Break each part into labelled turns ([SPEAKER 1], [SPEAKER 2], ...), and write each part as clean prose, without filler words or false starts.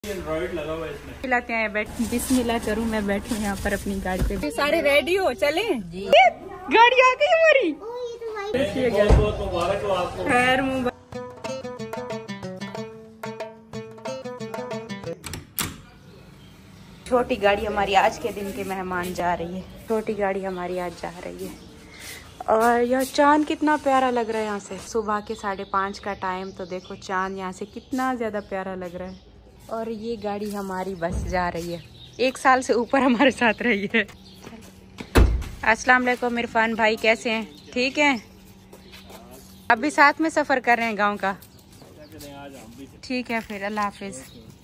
[SPEAKER 1] Android लगा हुआ है इसमें।
[SPEAKER 2] खिलाते हैं, बैठ बिस्मिल्लाह करूँ मैं, बैठूँ यहाँ पर अपनी गाड़ी पे। सारे रेडी हो, चले जी। गाड़ी आ गई हमारी।
[SPEAKER 1] बहुत बहुत मुबारक हो आपको।
[SPEAKER 2] खैर मुबारक। छोटी गाड़ी हमारी आज के दिन के मेहमान जा रही है। छोटी गाड़ी हमारी आज जा रही है। और यह चांद कितना प्यारा लग रहा है यहाँ से। सुबह के 5:30 का टाइम, तो देखो चांद यहाँ से कितना ज़्यादा प्यारा लग रहा है। और ये गाड़ी हमारी बस जा रही है, 1 साल से ऊपर हमारे साथ रही है। अस्सलाम वालेकुम इरफान भाई, कैसे हैं? ठीक हैं? अभी साथ में सफ़र कर रहे हैं गांव का। ठीक है फिर, अल्लाह हाफिज़।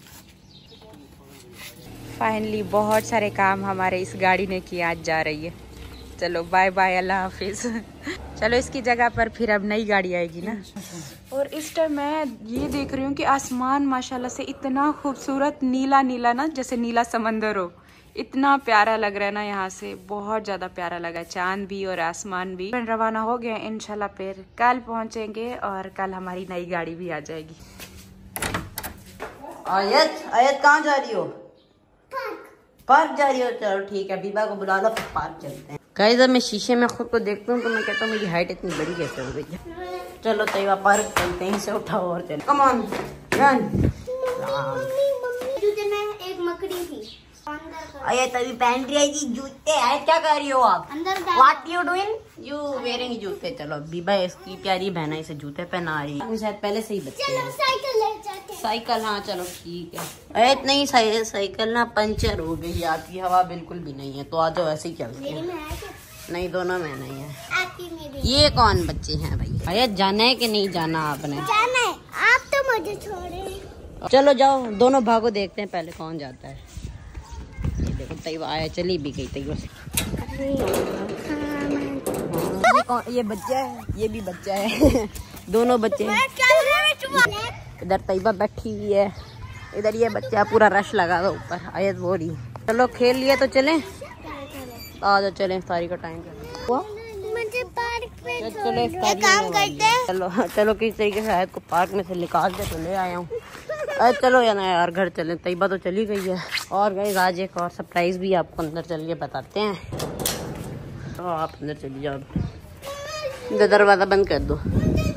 [SPEAKER 2] फाइनली बहुत सारे काम हमारे इस गाड़ी ने किए, आज जा रही है। चलो बाय बाय, अल्लाह हाफिज़। चलो इसकी जगह पर फिर अब नई गाड़ी आएगी ना। और इस टाइम मैं ये देख रही हूँ कि आसमान माशाल्लाह से इतना खूबसूरत नीला नीला ना, जैसे नीला समंदर हो। इतना प्यारा लग रहा है ना यहाँ से, बहुत ज़्यादा प्यारा लगा। चांद भी और आसमान भी। रवाना हो गए इंशाल्लाह, फिर कल पहुँचेंगे और कल हमारी नई गाड़ी भी आ जाएगी।
[SPEAKER 3] आयत कहाँ जा रही हो? पार्क जा रही हो? चलो ठीक है, बीबा को बुला लो, फिर पार्क चलते हैं। गाइस जब मैं शीशे में खुद को देखता हूँ तो मैं कहता हूँ मेरी हाइट इतनी बड़ी कैसे हो गई है। चलो तैयबा पार्क चलते हैं, इसे उठाओ और चलो। Come on run.
[SPEAKER 4] जूते में एक मकड़ी थी।
[SPEAKER 3] अरे तभी पहन रही थी जूते। है क्या कर रही हो आप?
[SPEAKER 4] अंदर
[SPEAKER 3] what you doing? You wearing जूते। चलो बीबा इसकी प्यारी बहना इसे जूते पहना रही है। शायद पहले से ही बच्चे हैं।
[SPEAKER 4] साइकिल ले जाते।
[SPEAKER 3] साइकिल, हाँ चलो ठीक है। अरे नहीं, साइकिल ना पंचर हो गई, आती हवा बिल्कुल भी नहीं है, तो आ जाओ ऐसे ही चलते हैं। नहीं, दोनों में नहीं है। ये कौन बच्चे हैं भाई? अरे जाना है कि नहीं जाना आपने?
[SPEAKER 4] जाना है। आप तो मुझे छोड़े।
[SPEAKER 3] चलो जाओ, दोनों भागो, देखते हैं पहले कौन जाता है। ये देखो तैयबा आया, चली भी गई तैयबा से। ये बच्चा है, ये भी बच्चा है। दोनों बच्चे हैं। इधर तैयबा बैठी हुई है, इधर ये बच्चा, पूरा रश लगा हुआ ऊपर। आयत बोरी। चलो खेल लिए तो चलें, आ जाओ चलें, इफ्तारी का टाइम
[SPEAKER 4] मुझे पार्क पे
[SPEAKER 3] चलो इफ्तारी
[SPEAKER 4] काम करते हैं।
[SPEAKER 3] चलो चलो किस तरीके से आयत को पार्क में से निकाल के तो ले आया हूँ। अरे चलो यार घर चलें, तैयबा तो चली गई है। और गाइस आज एक और सरप्राइज भी आपको अंदर चल के बताते हैं, तो आप अंदर चली जाओ। दरवाजा बंद कर दो।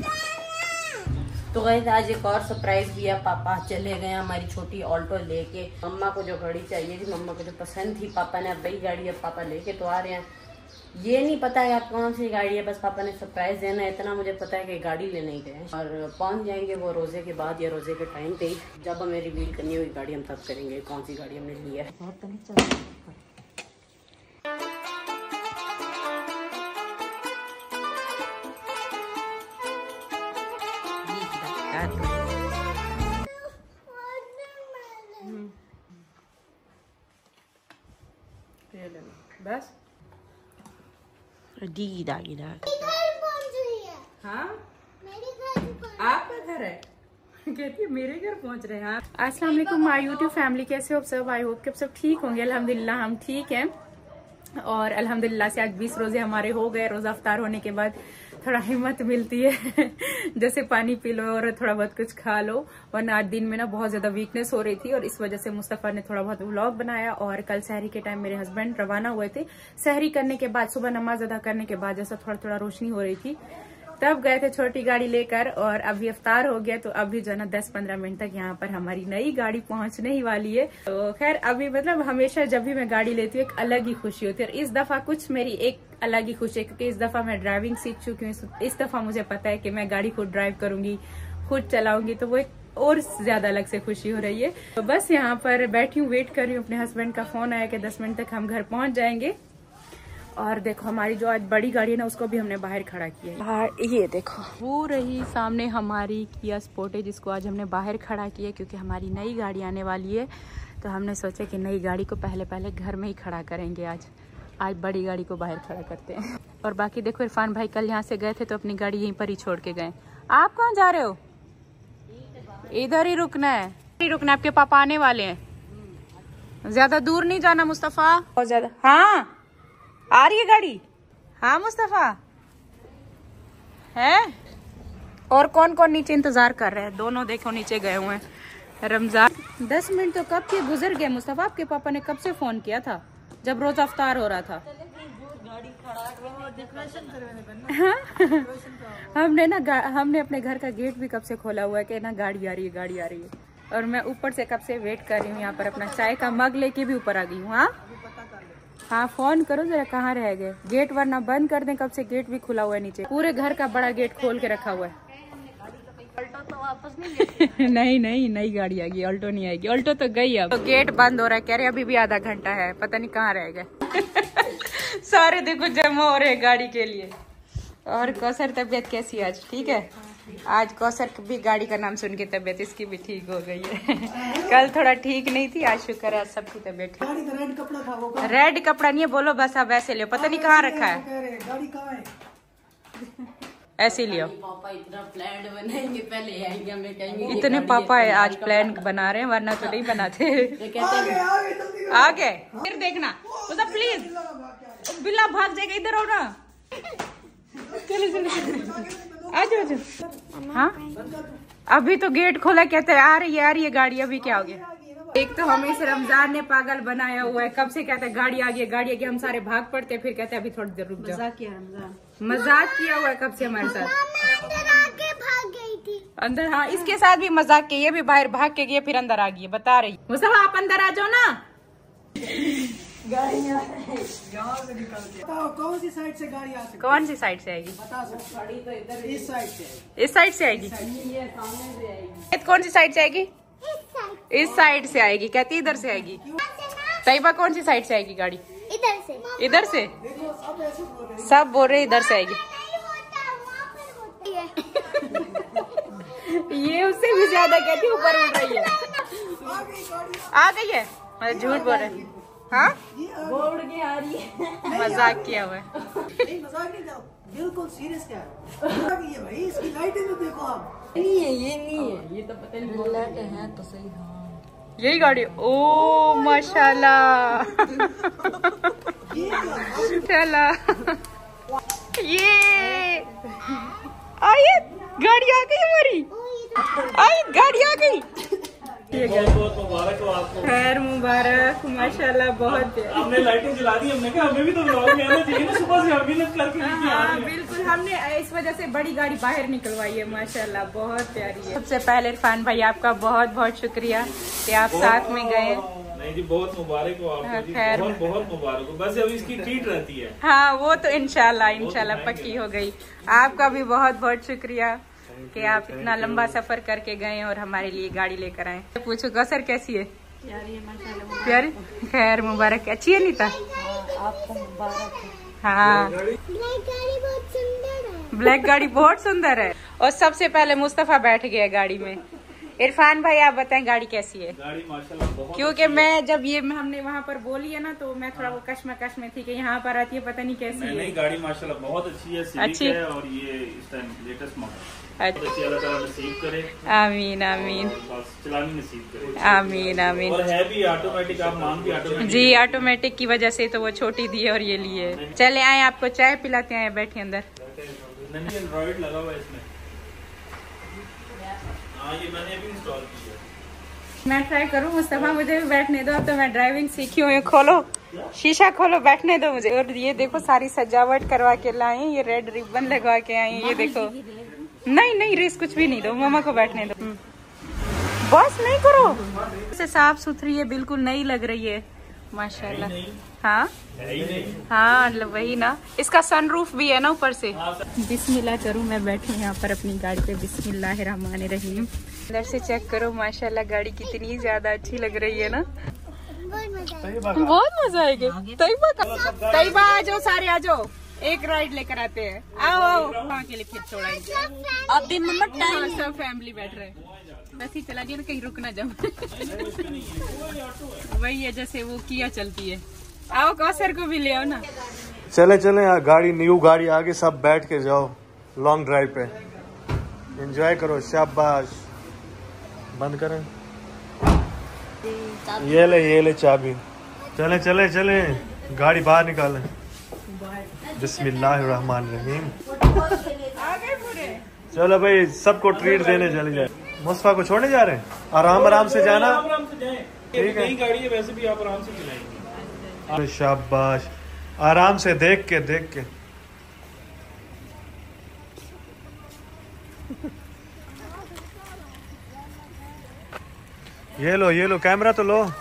[SPEAKER 3] तो गाइस आज एक और सरप्राइज भी है। पापा चले गए हमारी छोटी ऑल्टो लेके। मम्मा को जो गाड़ी चाहिए थी, मम्मा को जो पसंद थी, पापा ने अब वही गाड़ी अब पापा लेके तो आ रहे हैं। ये नहीं पता है आप कौन सी गाड़ी है, बस पापा ने सरप्राइज देना है, इतना मुझे पता है कि गाड़ी लेने ही गए और पहुंच जाएंगे वो रोजे के बाद या रोजे के टाइम पे ही। जब हमें रिवील करनी होगी गाड़ी हम तब करेंगे कौन सी गाड़ी हमने ली है।
[SPEAKER 2] बस
[SPEAKER 3] दीदा
[SPEAKER 2] हाँ, आपका घर है। कहती है मेरे घर पहुंच रहे हैं। अस्सलाम वालेकुम माय यूट्यूब फैमिली, कैसे हो सब? आई होप कि सब ठीक होंगे। अल्हम्दुलिल्लाह हम ठीक हैं। और अल्हम्दुलिल्लाह से आज 20 रोजे हमारे हो गए। रोजा अफ्तार होने के बाद थोड़ा हिम्मत मिलती है जैसे पानी पी लो और थोड़ा बहुत कुछ खा लो, वरना आज दिन में ना बहुत ज्यादा वीकनेस हो रही थी और इस वजह से मुस्तफा ने थोड़ा बहुत व्लॉग बनाया। और कल सहरी के टाइम मेरे हस्बैंड रवाना हुए थे। सहरी करने के बाद, सुबह नमाज अदा करने के बाद जैसा थोड़ा थोड़ा रोशनी हो रही थी, तब गए थे छोटी गाड़ी लेकर। और अभी इफ्तार हो गया, तो अभी जो ना 10-15 मिनट तक यहाँ पर हमारी नई गाड़ी पहुंचने ही वाली है। तो खैर अभी मतलब हमेशा जब भी मैं गाड़ी लेती हूँ एक अलग ही खुशी होती है, और इस दफा कुछ मेरी एक अलग ही खुशी है क्योंकि इस दफा मैं ड्राइविंग सीख चुकी हूँ। इस दफा मुझे पता है कि मैं गाड़ी खुद ड्राइव करूंगी, खुद चलाऊंगी, तो वो एक और ज्यादा अलग से खुशी हो रही है। तो बस यहाँ पर बैठी हूँ, वेट कर रही हूँ। अपने हस्बैंड का फोन आया कि 10 मिनट तक हम घर पहुंच जाएंगे। और देखो हमारी जो आज बड़ी गाड़ी है ना, उसको भी हमने बाहर खड़ा किया है। ये देखो वो रही सामने हमारी किया स्पोर्टेज, जिसको आज हमने बाहर खड़ा किया क्योंकि हमारी नई गाड़ी आने वाली है। तो हमने सोचा कि नई गाड़ी को पहले घर में ही खड़ा करेंगे। आज बड़ी गाड़ी को बाहर खड़ा करते हैं। और बाकी देखो इरफान भाई कल यहाँ से गए थे तो अपनी गाड़ी यहीं पर ही छोड़ के गए। आप कहाँ जा रहे हो? इधर ही रुकना है, आपके पापा आने वाले हैं। ज्यादा दूर नहीं जाना मुस्तफा, बहुत ज्यादा। हाँ आ रही है गाड़ी। हाँ मुस्तफा है। और कौन कौन नीचे इंतजार कर रहे हैं? दोनों देखो नीचे गए हुए हैं। रमजान 10 मिनट तो कब के गुजर गए मुस्तफा। आपके पापा ने कब से फोन किया था? जब रोजा अफ्तार हो रहा था। हाँ? हमने अपने घर का गेट भी कब से खोला हुआ है कि ना गाड़ी आ रही है, गाड़ी आ रही है। और मैं ऊपर से कब से वेट कर रही हूँ, यहाँ पर अपना चाय का मग लेके भी ऊपर आ गई हूँ। हाँ फोन करो जरा, कहाँ रह गए? गेट वरना बंद कर दें, कब से गेट भी खुला हुआ है नीचे। पूरे घर का बड़ा गेट खोल के रखा हुआ है।
[SPEAKER 3] तो वापस नहीं
[SPEAKER 2] नहीं नहीं, नई गाड़ी आ गई, ऑल्टो नहीं आएगी। ऑल्टो तो गई अब। तो गेट बंद हो रहा है, कह रहे अभी भी आधा घंटा है, पता नहीं कहाँ रह गए। सारे देखो जमा हो रहे हैं गाड़ी के लिए। और कौसर तबीयत कैसी है आज? ठीक है। आज कौसर भी गाड़ी का नाम सुन के तबीयत इसकी भी ठीक हो गई है। कल थोड़ा ठीक नहीं थी, आज शुक्र है सबकी तबीयत ठीक।
[SPEAKER 5] रेड कपड़ा था वो का?
[SPEAKER 2] रेड कपड़ा नहीं है, बोलो बस आप ऐसे लियो, पता नहीं कहाँ रखा है।
[SPEAKER 5] गाड़ी कहाँ है?
[SPEAKER 2] ऐसे लियो।
[SPEAKER 3] पापा इतना प्लान बनाएंगे, पहले आएंगे हमें कहेंगे
[SPEAKER 2] इतने पापा है आज प्लान बना रहे हैं, वरना तो नहीं बनाते। आ गए फिर देखना प्लीज। बिल्ला भाग जाएगा, इधर आओ ना। चलो चलो आ जाओ। हाँ अभी तो गेट खोला, कहते हैं आ रही है गाड़ी। अभी क्या हो गया? एक तो हमें इस रमजान ने पागल बनाया हुआ है, कब से कहते हैं गाड़ी आ गई, हम सारे भाग पड़ते हैं, फिर कहते हैं अभी थोड़ी देर रुक जाओ। मजाक किया हुआ है कब से हमारे साथ।
[SPEAKER 4] अंदर आके भाग गई थी।
[SPEAKER 2] अंदर हाँ, इसके साथ भी मजाक किया, ये भी बाहर भाग के गई फिर अंदर आ गई। बता रही मुस्तफा आप अंदर आ जाओ ना।
[SPEAKER 5] कौन सी साइड से गाड़ी आ सकती है?
[SPEAKER 2] कौन सी साइड से आएगी?
[SPEAKER 5] बता सकते? इस साइड से।
[SPEAKER 2] इस साइड से आएगी। कौन सी साइड से आएगी? इस साइड से आएगी। कहती इधर से आएगी। तैयबा कौन सी साइड से आएगी गाड़ी?
[SPEAKER 4] इधर से।
[SPEAKER 2] इधर से। सब बोल रहे इधर से आएगी। ये उससे भी ज्यादा कहती ऊपर उड़ रही है। आ गई है, मैं झूठ बोल रही। हाँ
[SPEAKER 3] बोर्ड के आ रही है।
[SPEAKER 2] मजाक किया हुआ है।
[SPEAKER 5] नहीं मजाक नहीं, बिल्कुल सीरियस क्या है भाई? इसकी लाइटें तो देखो आप।
[SPEAKER 3] नहीं है, ये नहीं है, ये तो पता नहीं लाइट है तो सही। हाँ
[SPEAKER 2] यही गाड़ी। ओ माशाल्लाह। चला ये आई गाड़ी आ गई हमारी। आई गाड़ी आ गई।
[SPEAKER 1] बहुत बहुत मुबारक हो आपको।
[SPEAKER 2] खैर मुबारक माशाल्लाह। बहुत
[SPEAKER 1] हमने लाइटें जला दी, हमने कहा हमें भी तो ब्लॉग में आना चाहिए ना, सुबह से हम भी करके
[SPEAKER 2] हाँ बिल्कुल, हमने इस वजह से बड़ी गाड़ी बाहर निकलवाई है। माशाल्लाह बहुत प्यारी है। सबसे पहले इरफान भाई आपका बहुत बहुत शुक्रिया कि आप साथ में गए।
[SPEAKER 1] नहीं जी बहुत मुबारक हो आपको जी,
[SPEAKER 2] खैर
[SPEAKER 1] बहुत बहुत मुबारक हो। बस अभी इसकी ट्रीट रहती है।
[SPEAKER 2] हाँ वो तो इंशाल्लाह पक्की हो गई। आपका भी बहुत बहुत शुक्रिया कि आप इतना लंबा सफर करके गए और हमारे लिए गाड़ी लेकर आए। पूछो कौसर कैसी है? प्यारी। खैर मुबारक। अच्छी है नीता?
[SPEAKER 3] आपको मुबारक।
[SPEAKER 2] हाँ
[SPEAKER 4] ब्लैक गाड़ी बहुत सुंदर है।
[SPEAKER 2] ब्लैक गाड़ी बहुत सुंदर है। और सबसे पहले मुस्तफा बैठ गया गाड़ी में। इरफान भाई आप बताएं गाड़ी कैसी है?
[SPEAKER 1] गाड़ी माशाल्लाह बहुत।
[SPEAKER 2] क्योंकि मैं जब ये हमने वहाँ पर बोली है ना, तो मैं थोड़ा वो कश्मकश में थी कि यहाँ पर आती है पता नहीं कैसी है।
[SPEAKER 1] नहीं गाड़ी माशाल्लाह बहुत अच्छी है,
[SPEAKER 2] अच्छी
[SPEAKER 1] है और ये इस टाइम लेटेस्ट मॉडल। अल्लाह ताला नसीब करे।
[SPEAKER 2] आमीन आमीन।
[SPEAKER 1] चलानी नसीब करे।
[SPEAKER 2] आमीन आमीन।
[SPEAKER 1] और है भी ऑटोमेटिक, आप मांग भी ऑटोमेटिक।
[SPEAKER 2] जी ऑटोमेटिक की वजह से तो वो छोटी दी है और ये लिए। चले आए आपको चाय पिलाते हैं, बैठे अंदर।
[SPEAKER 1] नहीं एंड्रॉइड लगा हुआ है इसमें। हाँ ये मैंने अभी इंस्टॉल किया।
[SPEAKER 2] मैं ट्राई करूँ मुस्तफा, मुझे भी बैठने दो। अब तो मैं ड्राइविंग सीखी हूँ। खोलो शीशा खोलो, बैठने दो मुझे। और ये देखो सारी सजावट करवा के लाए, ये रेड रिबन लगवा के आए। ये देखो नहीं रेस कुछ भी नहीं दो, मामा को बैठने दो। बस नहीं करो। से साफ सुथरी है, बिल्कुल नई लग रही है माशाल्लाह। हाँ हाँ वही ना, इसका सनरूफ भी है ना ऊपर से। बिस्मिल्लाह करूँ मैं बैठूँ यहाँ पर अपनी गाड़ी पे। बिस्मिल्लाहिर्रहमानिर्रहीम। अंदर से चेक करो माशाल्लाह गाड़ी कितनी ज्यादा अच्छी लग रही है ना। बहुत मजा आएगा। तैयबा आ जाओ, सारे आ जाओ, एक राइड लेकर आते हैं। आओ वहाँ के लिए फिर छोड़ाएंगे।
[SPEAKER 3] अब भी मम्मा टाइम
[SPEAKER 2] सब फैमिली बैठ रहे हैं। बस ही चला ना, कहीं रुक ना जाओ। वही है जैसे वो किया चलती है। आओ कौसर को भी ले आओ ना।
[SPEAKER 6] चले यार, गाड़ी न्यू गाड़ी आगे, सब बैठ के जाओ लॉन्ग ड्राइव पे, एंजॉय करो। शाबाश। बंद करें। ये ले चाबी। चले गाड़ी बाहर निकालें। बिस्मिल्लाहिर्रहमानिर्रहीम। चलो भाई सबको ट्रीट देने चले जाए। मुस्तफा को छोड़ने जा रहे हैं? आराम आराम से जाना।
[SPEAKER 1] आराम से जाएं।
[SPEAKER 6] ठीक है।
[SPEAKER 1] नई गाड़ी है, वैसे भी आप आराम से चलाएंगे।
[SPEAKER 6] शाबाश, आराम से देख के। ये लो कैमरा तो लो।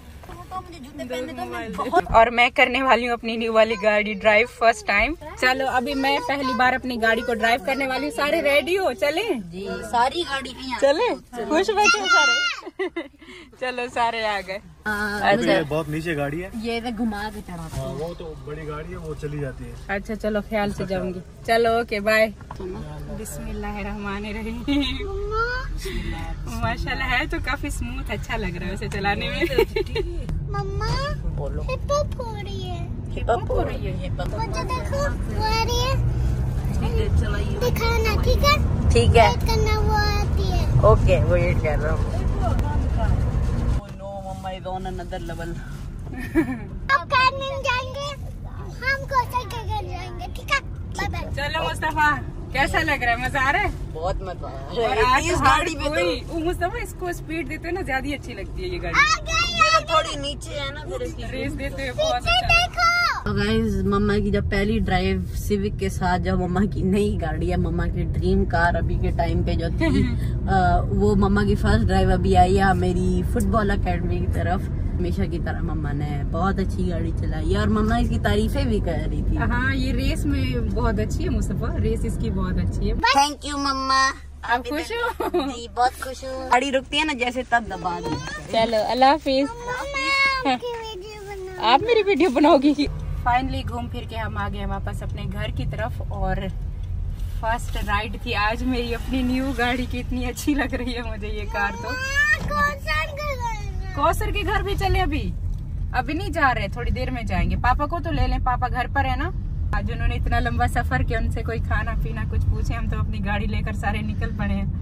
[SPEAKER 2] और मैं करने वाली हूँ अपनी न्यू वाली गाड़ी ड्राइव फर्स्ट टाइम। चलो अभी मैं पहली बार अपनी गाड़ी को ड्राइव करने वाली हूँ। सारे रेडी हो? चले जी,
[SPEAKER 3] सारी गाड़ी
[SPEAKER 2] चले, खुश बैठे सारे। चलो सारे आ गए।
[SPEAKER 6] अच्छा, बहुत नीचे गाड़ी है,
[SPEAKER 3] ये घुमा के चढ़ाते हैं।
[SPEAKER 6] वो तो बड़ी गाड़ी है, वो चली जाती है।
[SPEAKER 2] अच्छा चलो, ख्याल से जाऊंगी। चलो ओके बाय। बिस्मिल्लाहिर्रहमानिर्रहीम। माशाल्लाह है तो काफी स्मूथ, अच्छा लग रहा है उसे चलाने में।
[SPEAKER 4] मम्मा
[SPEAKER 3] बोलो।
[SPEAKER 4] हिप हॉप हो रही है।
[SPEAKER 3] हिप हॉप हो रही है।
[SPEAKER 4] मुझे देखो, वो आ रही है। दिखाना, ठीक है?
[SPEAKER 3] ठीक है,
[SPEAKER 4] वेट करना, वो आती है।
[SPEAKER 3] ओके वेट कर रहा हूँ। No mama is on another level.
[SPEAKER 4] आप कार में जाएंगे, हम कोसर के घर जाएंगे, ठीक है? Bye bye.
[SPEAKER 2] चलो मुस्तफा, कैसा लग रहा है? मजा आ रहा है?
[SPEAKER 3] बहुत मजा आ
[SPEAKER 2] और
[SPEAKER 3] रहा है
[SPEAKER 2] आज
[SPEAKER 3] इस गाड़ी में।
[SPEAKER 2] तो मुस्तफा इसको स्पीड देते हो ना, ज्यादा अच्छी लगती है ये गाड़ी।
[SPEAKER 3] तो थोड़ी नीचे है ना, फिर इसकी
[SPEAKER 2] रेस देते हुए बहुत अच्छा।
[SPEAKER 4] देखो,
[SPEAKER 3] तो गाइस, मम्मा की जब पहली ड्राइव सिविक के साथ, जब मम्मा की नई गाड़ी है, मम्मा की ड्रीम कार अभी के टाइम पे जो थी, वो मम्मा की फर्स्ट ड्राइव अभी आई है मेरी फुटबॉल अकेडमी की तरफ। हमेशा की तरह मम्मा ने बहुत अच्छी गाड़ी चलाई और मम्मा इसकी तारीफें भी कर रही थी।
[SPEAKER 2] हाँ, ये रेस में बहुत अच्छी है मुस्तफा, रेस इसकी बहुत अच्छी है।
[SPEAKER 3] थैंक यू मम्मा,
[SPEAKER 2] आप खुश हो?
[SPEAKER 3] जी बहुत खुश हूँ। गाड़ी रुकती है ना जैसे, तब दबा दो।
[SPEAKER 2] चलो अल्लाह हाफिज।
[SPEAKER 4] आपकी वीडियो बना।
[SPEAKER 2] आप मेरी वीडियो बनाओगी? फाइनली घूम फिर के हम आ गए वापस अपने घर की तरफ। और फर्स्ट राइड थी आज मेरी अपनी न्यू गाड़ी की। इतनी अच्छी लग रही है मुझे ये कार तो। कौसर के घर भी चले? अभी नहीं जा रहे, थोड़ी देर में जाएंगे। पापा को तो ले लें, पापा घर पर है ना। आज उन्होंने इतना लंबा सफर किया, उनसे कोई खाना पीना कुछ पूछे, हम तो अपनी गाड़ी लेकर सारे निकल पड़े हैं।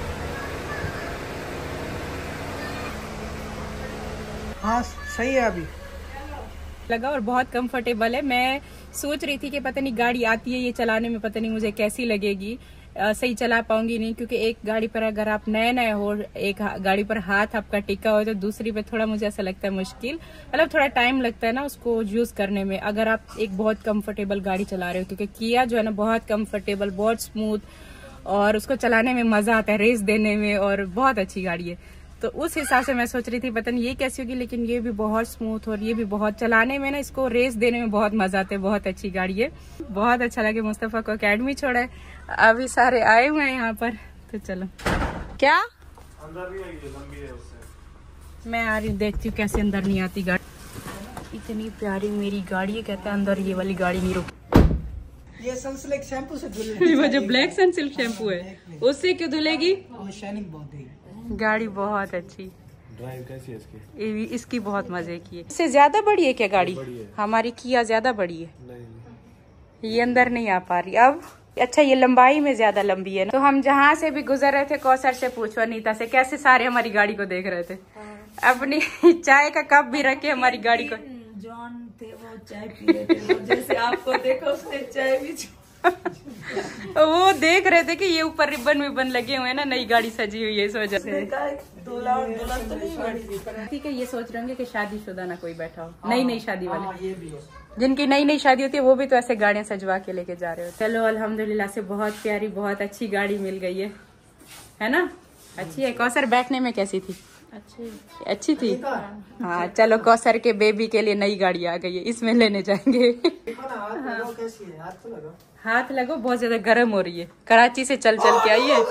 [SPEAKER 5] हाँ सही है अभी
[SPEAKER 2] लगा और बहुत कंफर्टेबल है। मैं सोच रही थी कि पता नहीं गाड़ी आती है ये चलाने में, पता नहीं मुझे कैसी लगेगी, सही चला पाऊंगी नहीं, क्योंकि एक गाड़ी पर अगर आप नए हो, एक गाड़ी पर हाथ आपका टिका हो, तो दूसरी पे थोड़ा मुझे ऐसा लगता है मुश्किल, मतलब थोड़ा टाइम लगता है ना उसको यूज करने में, अगर आप एक बहुत कंफर्टेबल गाड़ी चला रहे हो। क्योंकि किया जो है ना बहुत कंफर्टेबल, बहुत स्मूथ, और उसको चलाने में मजा आता है, रेस देने में, और बहुत अच्छी गाड़ी है। तो उस हिसाब से मैं सोच रही थी पता नहीं ये कैसी होगी, लेकिन ये भी बहुत स्मूथ और ये भी बहुत चलाने में ना, इसको रेस देने में बहुत मजा आता है। बहुत अच्छी गाड़ी है, बहुत अच्छा लगे। मुस्तफा को अकेडमी छोड़ा है, अभी सारे आए हुए हैं यहाँ पर, तो चलो। क्या
[SPEAKER 6] अंदर नहीं आई, लंबी है उससे।
[SPEAKER 2] मैं आ रही हूँ, देखती हूँ कैसे अंदर नहीं आती गाड़ी। इतनी प्यारी मेरी गाड़ी है, कहते हैं अंदर ये वाली गाड़ी नहीं रुकी।
[SPEAKER 5] ये सनसिल्क शैम्पू से धुलने
[SPEAKER 2] वो जो ब्लैक सनसिल्क शैम्पू है उससे क्यों धुलेगी?
[SPEAKER 5] शाइनिंग बहुत है।
[SPEAKER 2] गाड़ी बहुत अच्छी।
[SPEAKER 6] ड्राइव कैसी है इसकी?
[SPEAKER 2] इसकी बहुत मजे की है। इससे ज्यादा बड़ी है क्या गाड़ी? हमारी किया ज्यादा बड़ी है।
[SPEAKER 6] नहीं,
[SPEAKER 2] ये अंदर नहीं आ पा रही अब। अच्छा, ये लंबाई में ज्यादा लंबी है ना। तो हम जहाँ से भी गुजर रहे थे, कौसर से पूछो, अनीता से, कैसे सारे हमारी गाड़ी को देख रहे थे। अपनी चाय का कप भी रखे हमारी गाड़ी को।
[SPEAKER 7] जॉन थे वो चाय पी रहे थे, वो जैसे आपको देखो उसने चाय भी
[SPEAKER 2] वो देख रहे थे कि ये ऊपर रिबन विबन लगे हुए हैं ना, नई गाड़ी सजी हुई है इस वजह से।
[SPEAKER 7] दूल्हा और दुल्हन तो नहीं बैठी।
[SPEAKER 2] ठीक है, ये सोच रहे होंगे कि शादीशुदा ना कोई बैठा हो, नई शादी वाले,
[SPEAKER 5] ये भी है।
[SPEAKER 2] जिनकी नई शादी होती है वो भी तो ऐसे गाड़ियां सजवा के लेके जा रहे हो। चलो अल्हम्दुलिल्लाह से बहुत प्यारी, बहुत अच्छी गाड़ी मिल गई है ना। अच्छी है। कौसर बैठने में कैसी थी? अच्छी थी। हाँ चलो, कौसर के बेबी के लिए नई गाड़ी आ गई है, इसमें लेने जाएंगे।
[SPEAKER 5] कैसी है? हाथ तो लगाओ।
[SPEAKER 2] हाथ लगो, बहुत ज्यादा गर्म हो रही है, कराची से चल के आई है।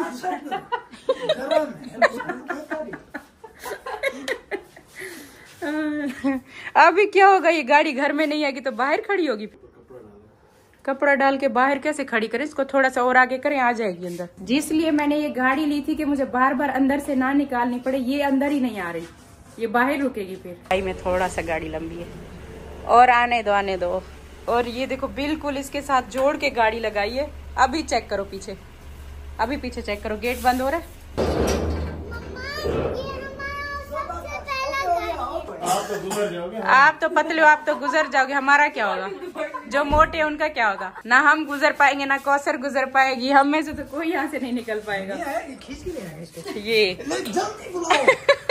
[SPEAKER 2] अभी क्या होगा, ये गाड़ी घर में नहीं आएगी तो बाहर खड़ी होगी। कपड़ा डाल के बाहर कैसे खड़ी करें इसको? थोड़ा सा और आगे करें, आ जाएगी अंदर। जिसलिए मैंने ये गाड़ी ली थी कि मुझे बार बार अंदर से ना निकालनी पड़े। ये अंदर ही नहीं आ रही, ये बाहर रुकेगी। फिर भाई में थोड़ा सा गाड़ी लंबी है, और आने दो। और ये देखो, बिल्कुल इसके साथ जोड़ के गाड़ी लगाई है। अभी चेक करो पीछे, अभी पीछे चेक करो, गेट बंद हो रहा है।
[SPEAKER 1] तो गुजर जाओगे।
[SPEAKER 2] आप तो पतले हो, आप तो गुजर जाओगे, हमारा क्या होगा? जो मोटे हैं उनका क्या होगा? ना हम गुजर पाएंगे ना कौसर गुजर पाएगी, हम में से तो कोई यहाँ से नहीं निकल पाएगा।
[SPEAKER 5] ये खींच के ले आएगा इसको।
[SPEAKER 2] ये
[SPEAKER 5] जल्दी बुलाओ।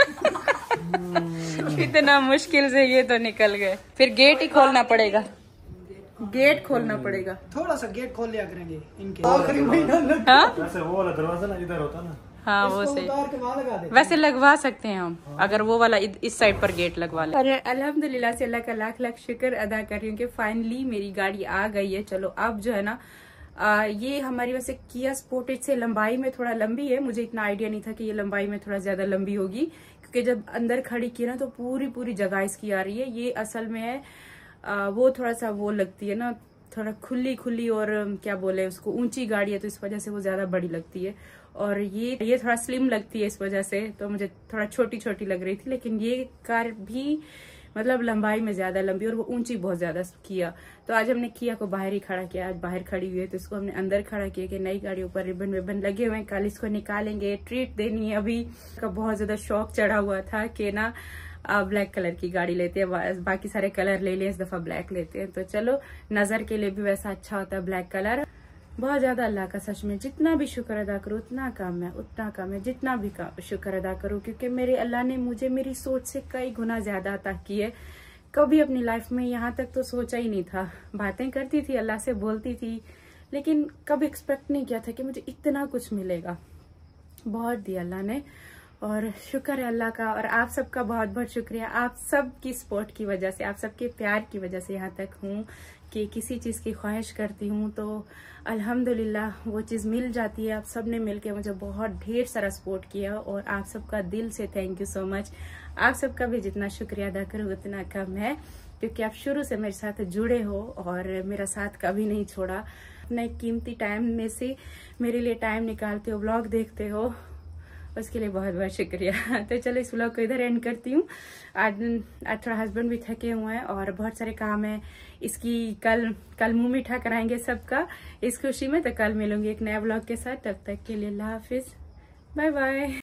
[SPEAKER 2] इतना मुश्किल से ये तो निकल गए। फिर गेट ही खोलना पड़ेगा, गेट खोलना पड़ेगा।
[SPEAKER 5] थोड़ा सा गेट खोल लिया करेंगे इनके आखिरी महीना।
[SPEAKER 2] हाँ
[SPEAKER 1] वैसे वो वाला दरवाजा ना इधर होता ना।
[SPEAKER 2] हाँ वो सही।
[SPEAKER 5] उतार के वहाँ लगा देते।
[SPEAKER 2] वैसे लगवा सकते हैं हम, अगर वो वाला इस साइड पर गेट लगवा ले। और अल्हम्दुलिल्लाह से अल्लाह का लाख लाख शुक्र अदा कर रही हूँ कि फाइनली मेरी गाड़ी आ गई है। चलो अब जो है ना ये हमारी वैसे किया स्पोर्टेज से लंबाई में थोड़ा लंबी है। मुझे इतना आइडिया नहीं था कि ये लंबाई में थोड़ा ज्यादा लंबी होगी, क्योंकि जब अंदर खड़ी की ना तो पूरी जगह इसकी आ रही है। ये असल में है वो थोड़ा सा वो लगती है ना, थोड़ा खुली और क्या बोले उसको, ऊंची गाड़ी है तो इस वजह से वो ज्यादा बड़ी लगती है। और ये थोड़ा स्लिम लगती है इस वजह से, तो मुझे थोड़ा छोटी लग रही थी। लेकिन ये कार भी मतलब लंबाई में ज्यादा लंबी और वो ऊंची बहुत ज्यादा किया। तो आज हमने किया को बाहर ही खड़ा किया, आज बाहर खड़ी हुई है तो इसको हमने अंदर खड़ा किया कि नई गाड़ी ऊपर रिबन विबन लगे हुए हैं, कल इसको निकालेंगे, ट्रीट देनी है। अभी का बहुत ज्यादा शौक चढ़ा हुआ था कि ना ब्लैक कलर की गाड़ी लेते हैं, बाकी सारे कलर ले लिए, इस दफा ब्लैक लेते हैं। तो चलो नजर के लिए भी वैसा अच्छा होता है ब्लैक कलर। बहुत ज्यादा अल्लाह का सच में जितना भी शुक्र अदा करूँ उतना कम है, उतना कम है जितना भी शुक्र अदा करूँ, क्योंकि मेरे अल्लाह ने मुझे मेरी सोच से कई गुना ज्यादा अता की है। कभी अपनी लाइफ में यहाँ तक तो सोचा ही नहीं था। बातें करती थी, अल्लाह से बोलती थी, लेकिन कभी एक्सपेक्ट नहीं किया था कि मुझे इतना कुछ मिलेगा। बहुत दिया अल्लाह ने और शुक्र है अल्लाह का। और आप सबका बहुत बहुत शुक्रिया, आप सब की सपोर्ट की वजह से, आप सबके प्यार की वजह से यहाँ तक हूँ कि किसी चीज की ख्वाहिश करती हूँ तो अल्हम्दुलिल्लाह वो चीज मिल जाती है। आप सब ने मिलकर मुझे बहुत ढेर सारा सपोर्ट किया और आप सबका दिल से थैंक यू सो मच। आप सबका भी जितना शुक्रिया अदा करूँ उतना कम है, क्योंकि आप शुरू से मेरे साथ जुड़े हो और मेरा साथ कभी नहीं छोड़ा। अपने कीमती टाइम में से मेरे लिए टाइम निकालते हो, व्लॉग देखते हो, उसके लिए बहुत बहुत शुक्रिया। तो चलो इस व्लॉग को इधर एंड करती हूँ। आज थोड़ा हस्बैंड भी थके हुए हैं और बहुत सारे काम है। इसकी कल मुंह मीठा कराएंगे सबका इस खुशी में। तो कल मिलूंगी एक नया व्लॉग के साथ, तब तक के लिए अल्लाह हाफिज, बाय बाय।